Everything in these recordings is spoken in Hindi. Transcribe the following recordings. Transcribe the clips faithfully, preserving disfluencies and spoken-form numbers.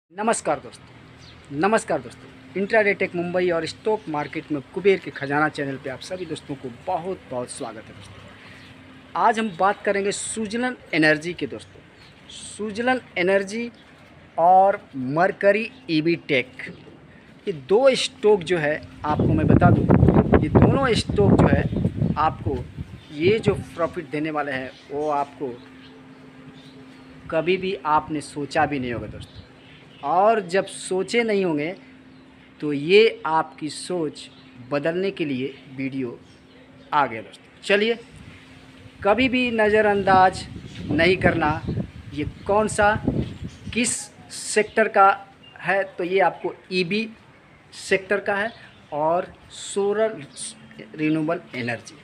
नमस्कार दोस्तों नमस्कार दोस्तों इंट्राडे टेक मुंबई और स्टॉक मार्केट में कुबेर के खजाना चैनल पे आप सभी दोस्तों को बहुत बहुत स्वागत है दोस्तों। आज हम बात करेंगे सुजलन एनर्जी के दोस्तों। सुजलन एनर्जी और मरकरी ईवी टेक, ये दो स्टॉक जो है आपको मैं बता दूं, ये दोनों स्टॉक जो है आपको ये जो प्रॉफिट देने वाले हैं वो आपको कभी भी आपने सोचा भी नहीं होगा दोस्तों। और जब सोचे नहीं होंगे तो ये आपकी सोच बदलने के लिए वीडियो आ गया दोस्तों। चलिए, कभी भी नज़रअंदाज नहीं करना ये कौन सा किस सेक्टर का है, तो ये आपको ईबी सेक्टर का है और सोलर रिन्यूएबल एनर्जी।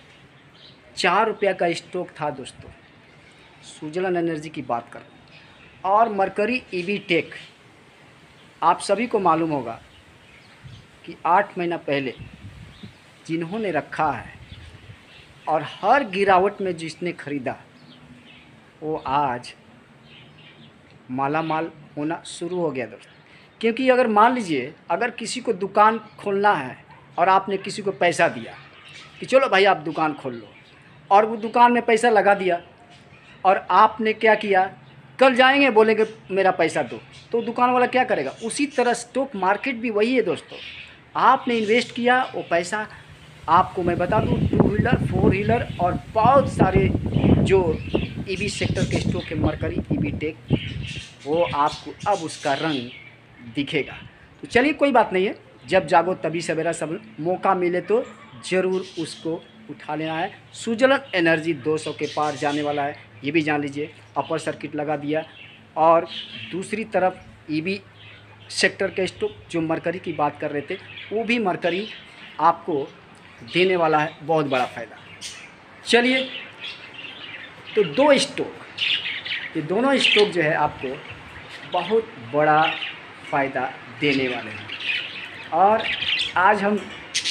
चार रुपया का स्टॉक था दोस्तों। सुजलन एनर्जी की बात करें और मरकरी ईवी टेक, आप सभी को मालूम होगा कि आठ महीना पहले जिन्होंने रखा है और हर गिरावट में जिसने ख़रीदा वो आज माला माल होना शुरू हो गया दोस्तों। क्योंकि अगर मान लीजिए अगर किसी को दुकान खोलना है और आपने किसी को पैसा दिया कि चलो भाई आप दुकान खोल लो, और वो दुकान में पैसा लगा दिया और आपने क्या किया, कल जाएंगे बोलेंगे मेरा पैसा दो, तो दुकान वाला क्या करेगा। उसी तरह स्टॉक मार्केट भी वही है दोस्तों। आपने इन्वेस्ट किया, वो पैसा आपको मैं बता दूं टू व्हीलर फोर व्हीलर और बहुत सारे जो ईवी सेक्टर के स्टॉक है मरकरी ईवी टेक, वो आपको अब उसका रंग दिखेगा। तो चलिए कोई बात नहीं है, जब जागो तभी सवेरा, सब मौका मिले तो ज़रूर उसको उठा लेना है। सुजलन एनर्जी दो सौ के पार जाने वाला है, ये भी जान लीजिए। अपर सर्किट लगा दिया और दूसरी तरफ ईवी सेक्टर के स्टॉक जो मरकरी की बात कर रहे थे वो भी मरकरी आपको देने वाला है बहुत बड़ा फ़ायदा। चलिए, तो दो स्टॉक, ये दोनों स्टॉक जो है आपको बहुत बड़ा फ़ायदा देने वाले हैं। और आज हम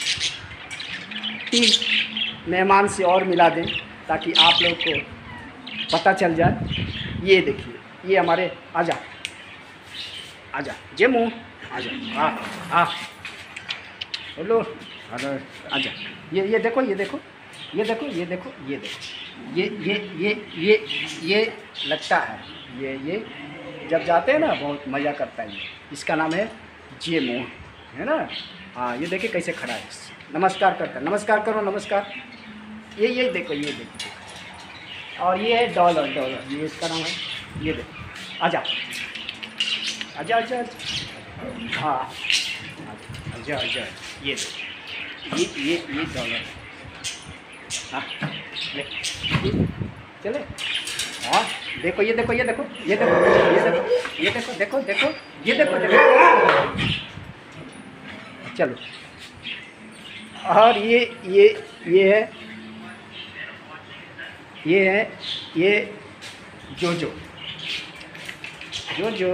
तीन मेहमान से और मिला दें ताकि आप लोग को पता चल जाए। ये देखिए, ये हमारे, आजा आजा जे मुँह आजा, आ आ हेलो, हेलो आजा। ये ये देखो ये देखो ये देखो ये देखो ये देखो ये ये ये ये ये लगता है, ये ये जब जाते हैं ना बहुत मज़ा करता है। ये इसका नाम है जे मुँह, है ना। हाँ, ये देखिए कैसे खड़ा है, नमस्कार करता है, नमस्कार करो नमस्कार। ये ये देखो ये देखो, और ये है डॉलर, डॉलर ये इसका नाम है। ये देखो, आजा आजा आजा आजा, हाँ आजा आजा, ये देखो ये ये ये डॉलर, हाँ ले ये, चले। हाँ देखो ये देखो ये देखो ये देखो ये देखो ये देखो देखो देखो ये देखो देखो, चलो। और ये ये ये है ये है ये जो जो जो जो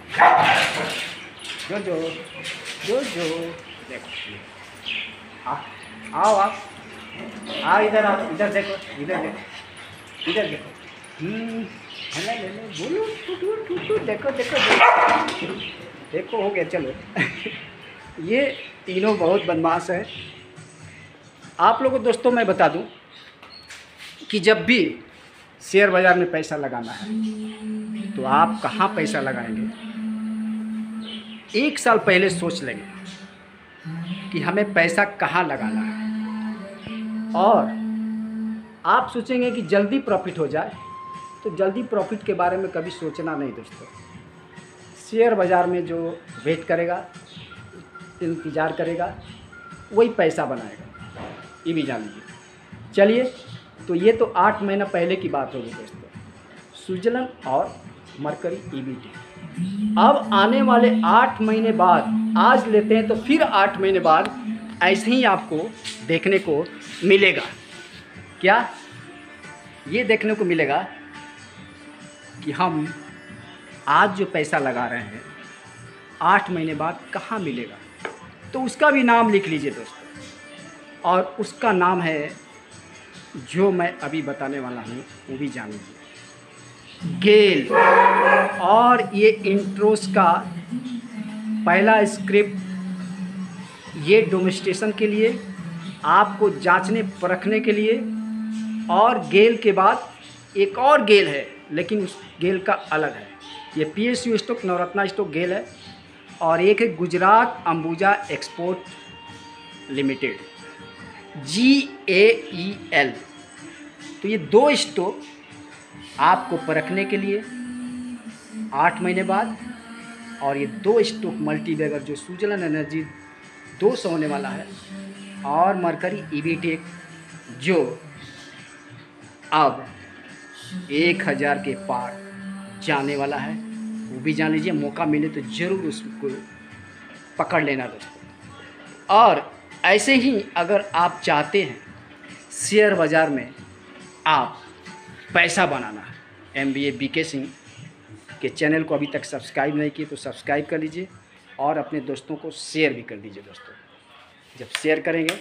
जो जो जो जो देखो, हाँ आओ आप आओ इधर आओ, इधर देखो इधर देखो इधर देखो, हम्म ले ले ले बोलो टू टू टू, देखो देखो देखो देखो हो गया। चलो ये तीनों बहुत बदमाश है। आप लोगों को दोस्तों मैं बता दूं कि जब भी शेयर बाज़ार में पैसा लगाना है तो आप कहाँ पैसा लगाएंगे, एक साल पहले सोच लेंगे कि हमें पैसा कहाँ लगाना है। और आप सोचेंगे कि जल्दी प्रॉफिट हो जाए, तो जल्दी प्रॉफिट के बारे में कभी सोचना नहीं दोस्तों। शेयर बाज़ार में जो वेट करेगा, इंतज़ार करेगा, वही पैसा बनाएगा, ये भी जान लीजिए। चलिए, तो ये तो आठ महीना पहले की बात होगी दोस्तों, सुजलन और मरकरी ईवी टेक। अब आने वाले आठ महीने बाद, आज लेते हैं तो फिर आठ महीने बाद ऐसे ही आपको देखने को मिलेगा। क्या ये देखने को मिलेगा कि हम आज जो पैसा लगा रहे हैं आठ महीने बाद कहाँ मिलेगा, तो उसका भी नाम लिख लीजिए दोस्तों। और उसका नाम है, जो मैं अभी बताने वाला हूँ वो भी जान लीजिए, गेल। और ये इंट्रोस का पहला स्क्रिप्ट ये डोमेस्टेशन के लिए, आपको जांचने परखने के लिए। और गेल के बाद एक और गेल है, लेकिन उस गेल का अलग है। ये PSU stock, Navratna stock GAIL है। और एक है Gujarat Ambuja export limited, G A E L. तो ये दो स्टॉक आपको परखने के लिए आठ महीने बाद। और ये दो स्टॉक मल्टीबैगर जो सुजलन एनर्जी दो सौ होने वाला है, और मरकरी ईवीटेक जो अब एक हज़ार के पार जाने वाला है, वो भी जान लीजिए। मौका मिले तो ज़रूर उसको पकड़ लेना दोस्तों। और ऐसे ही अगर आप चाहते हैं शेयर बाज़ार में आप पैसा बनाना, M B A B K Singh के चैनल को अभी तक सब्सक्राइब नहीं किए तो सब्सक्राइब कर लीजिए, और अपने दोस्तों को शेयर भी कर दीजिए दोस्तों। जब शेयर करेंगे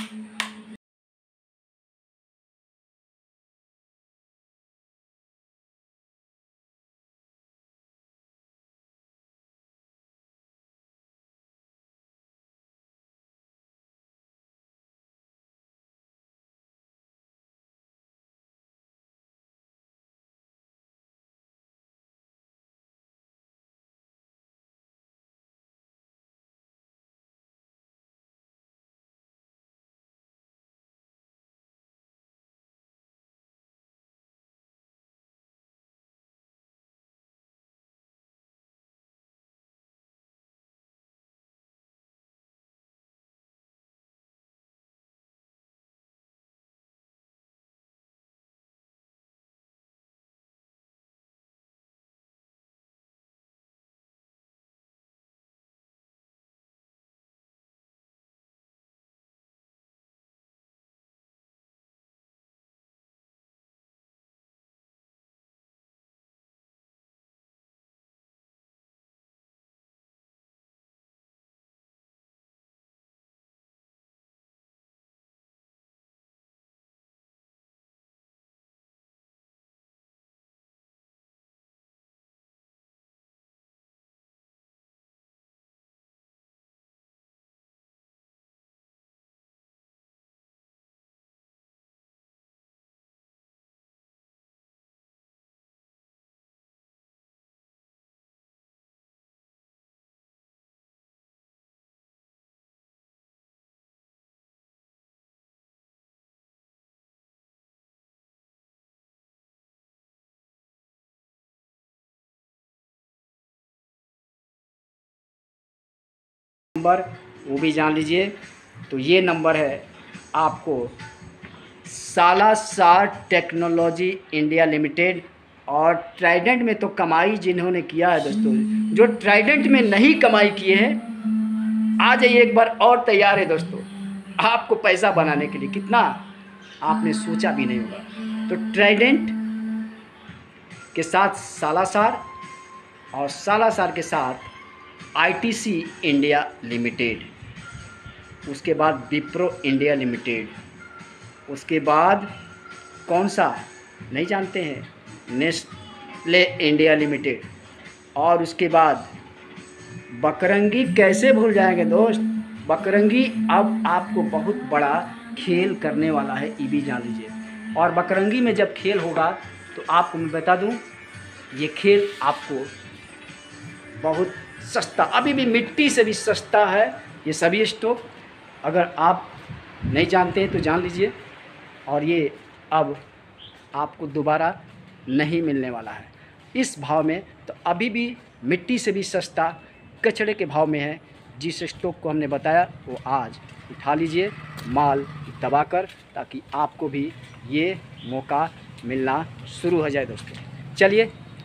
नंबर वो भी जान लीजिए। तो ये नंबर है आपको सालासार टेक्नोलॉजी इंडिया लिमिटेड। और ट्राइडेंट में तो कमाई जिन्होंने किया है दोस्तों, जो ट्राइडेंट में नहीं कमाई किए हैं आ जाइए एक बार और तैयार है दोस्तों आपको पैसा बनाने के लिए। कितना आपने सोचा भी नहीं होगा। तो ट्राइडेंट के साथ सालासार, और सालासार के साथ आईटीसी इंडिया लिमिटेड, उसके बाद विप्रो इंडिया लिमिटेड, उसके बाद कौन सा नहीं जानते हैं, नेस्ले इंडिया लिमिटेड, और उसके बाद बकरंगी कैसे भूल जाएंगे दोस्त। बकरंगी अब आपको बहुत बड़ा खेल करने वाला है, ये भी जान लीजिए। और बकरंगी में जब खेल होगा तो आपको मैं बता दूं, ये खेल आपको बहुत सस्ता, अभी भी मिट्टी से भी सस्ता है ये सभी स्टॉक। अगर आप नहीं जानते हैं तो जान लीजिए। और ये अब आपको दोबारा नहीं मिलने वाला है इस भाव में। तो अभी भी मिट्टी से भी सस्ता कचड़े के भाव में है। जिस स्टॉक को हमने बताया वो आज उठा लीजिए माल दबाकर, ताकि आपको भी ये मौका मिलना शुरू हो जाए दोस्तों। चलिए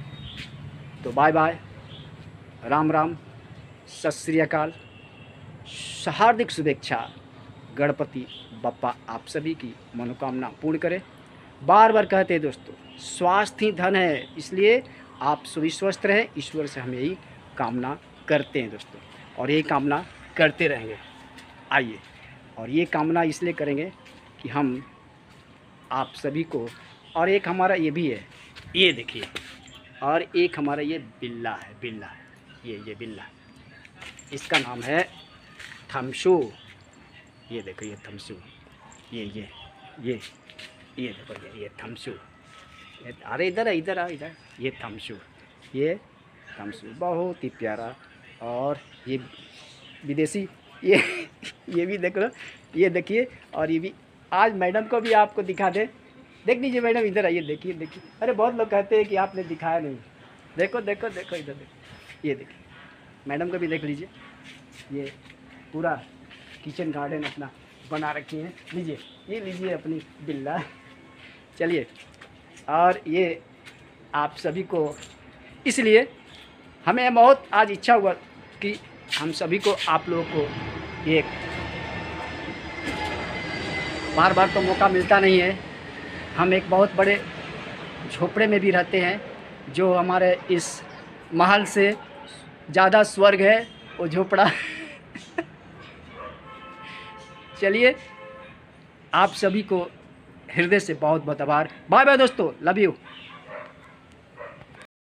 तो बाय बाय, राम राम, सत श्री अकाल, हार्दिक शुभेच्छा। गणपति बप्पा आप सभी की मनोकामना पूर्ण करे। बार बार कहते हैं दोस्तों, स्वास्थ्य ही धन है, इसलिए आप सभी स्वस्थ रहें। ईश्वर से हम यही कामना करते हैं दोस्तों, और यही कामना करते रहेंगे। आइए, और ये कामना इसलिए करेंगे कि हम आप सभी को, और एक हमारा ये भी है ये देखिए, और एक हमारा ये बिल्ला है, बिल्ला ये ये बिल्ला, इसका नाम है थम्सू। ये देखो ये थम्सू, ये ये ये ये देखो ये ये थम्सू। अरे इधर है, इधर आ, इधर ये थम्सू, ये थम्सू बहुत ही प्यारा। और ये विदेशी, ये ये भी देख लो, ये देखिए। और ये भी आज मैडम को भी आपको दिखा दे, देख लीजिए मैडम, इधर आइए, देखिए देखिए। अरे बहुत लोग कहते हैं कि आपने दिखाया नहीं, देखो देखो देखो इधर देखो, ये देखिए मैडम को भी देख लीजिए। ये पूरा किचन गार्डन अपना बना रखी है, लीजिए ये लीजिए अपनी बिल्ला। चलिए, और ये आप सभी को, इसलिए हमें बहुत आज इच्छा हुआ कि हम सभी को, आप लोगों को एक, बार बार तो मौका मिलता नहीं है। हम एक बहुत बड़े झोपड़े में भी रहते हैं, जो हमारे इस महल से ज़्यादा स्वर्ग है वो झोपड़ा। चलिए, आप सभी को हृदय से बहुत बहुत आभार। बाय बाय दोस्तों, लव यू।